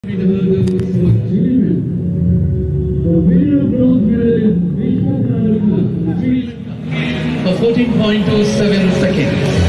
The winner of bronze medal is Sri Lanka for 14.27 seconds.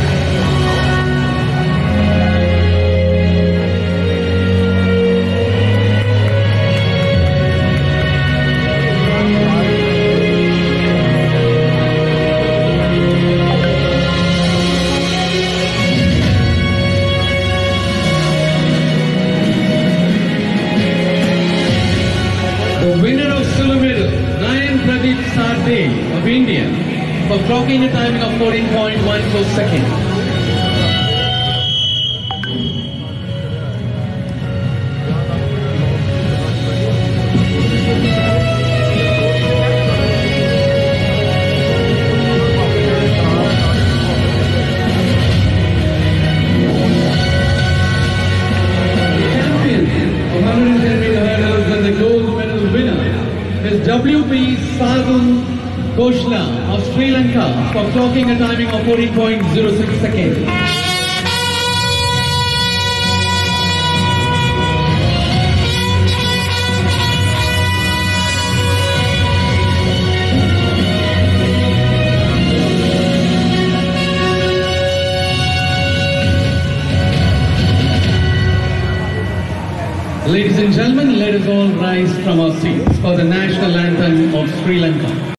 The winner of silver medal, of India, for clocking a timing of 14.14 seconds. WP Sadhu Koshla of Sri Lanka for clocking a timing of 14.06 seconds. Ladies and gentlemen, let us all rise from our seats for the national anthem of Sri Lanka.